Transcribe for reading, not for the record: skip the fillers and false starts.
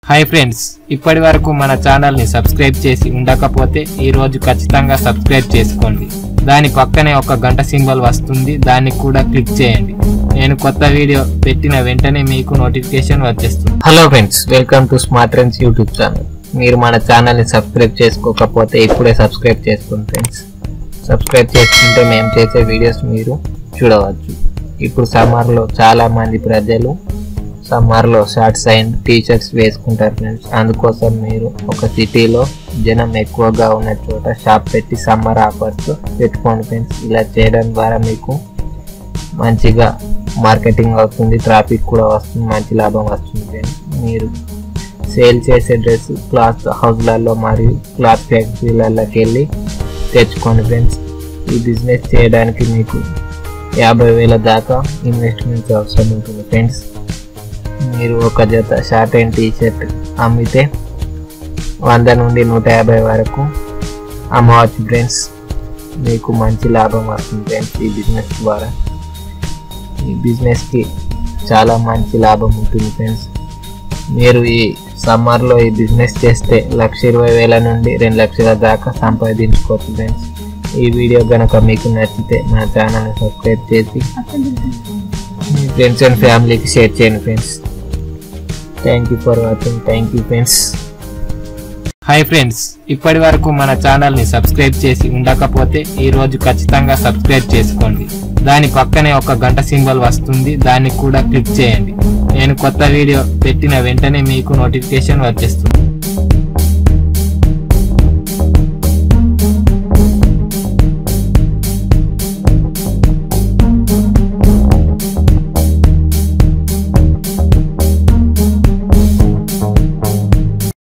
Hi friends, ఇప్పటి వరకు మన ఛానల్ ని సబ్స్క్రైబ్ చేసి ఉండకపోతే ఈ రోజు ఖచ్చితంగా సబ్స్క్రైబ్ చేసుకోండి. దాని పక్కనే ఒక గంట సింబల్ వస్తుంది, దాన్ని కూడా క్లిక్ చేయండి. నేను కొత్త వీడియో పెట్టిన వెంటనే మీకు నోటిఫికేషన్ వచ్చేస్తుంది. Hello friends, welcome to smart trends YouTube channel. మీరు మన ఛానల్ ని సబ్స్క్రైబ్ చేసుకోకపోతే ఇప్పుడే సబ్స్క్రైబ్ చేసుకోండి ఫ్రెండ్స్. సబ్స్క్రైబ్ చేసుకుంటే మేము చేసే వీడియోస్ మీరు చూడవచ్చు. ఇప్పుడు సమ్మర్లో చాలా మంది ప్రజలు సమ్మర్లో షార్ట్స్ అండ్ టీషర్ట్స్ వేసుకుంటారు ఫ్రెండ్స్. అందుకోసం మీరు ఒక సిటీలో జనం ఎక్కువగా ఉన్న చోట షాప్ పెట్టి సమ్మర్ ఆఫర్స్ పెట్టుకోండి ఫ్రెండ్స్. ఇలా చేయడం ద్వారా మీకు మంచిగా మార్కెటింగ్ అవుతుంది, ట్రాఫిక్ కూడా వస్తుంది, మంచి లాభం వస్తుంది ఫ్రెండ్స్. మీరు సేల్ చేసే డ్రెస్ క్లాత్ హౌస్లలో మరియు క్లాత్ ఫ్యాక్టరీలలోకి వెళ్ళి తెచ్చుకోండి ఫ్రెండ్స్. ఈ బిజినెస్ చేయడానికి మీకు 50,000 దాకా ఇన్వెస్ట్మెంట్ అవసరం ఉంటుంది ఫ్రెండ్స్. మీరు ఒక జత షార్ట్ అండ్ టీషర్ట్ అమ్మితే 100 నుండి 150 వరకు అమ్మవచ్చు ఫ్రెండ్స్. మీకు మంచి లాభం వస్తుంది ఫ్రెండ్స్. ఈ బిజినెస్ ద్వారా ఈ బిజినెస్కి చాలా మంచి లాభం ఉంటుంది ఫ్రెండ్స్. మీరు ఈ సమ్మర్లో ఈ బిజినెస్ చేస్తే 1,20,000 నుండి 2 లక్షల దాకా సంపాదించుకోవచ్చు ఫ్రెండ్స్. ఈ వీడియో కనుక మీకు నచ్చితే మన ఛానల్ని సబ్స్క్రైబ్ చేసి మీ ఫ్రెండ్స్ అండ్ ఫ్యామిలీకి షేర్ చేయండి friends. Thank you for watching. Thank you friends. Hi friends, ఇప్పటి వరకు మన ఛానల్ని సబ్స్క్రైబ్ చేసి ఉండకపోతే ఈ రోజు ఖచ్చితంగా సబ్స్క్రైబ్ చేసుకోండి. దాని పక్కనే ఒక గంట సింబల్ వస్తుంది, దాన్ని కూడా క్లిక్ చేయండి. నేను కొత్త వీడియో పెట్టిన వెంటనే మీకు నోటిఫికేషన్ వచ్చేస్తుంది.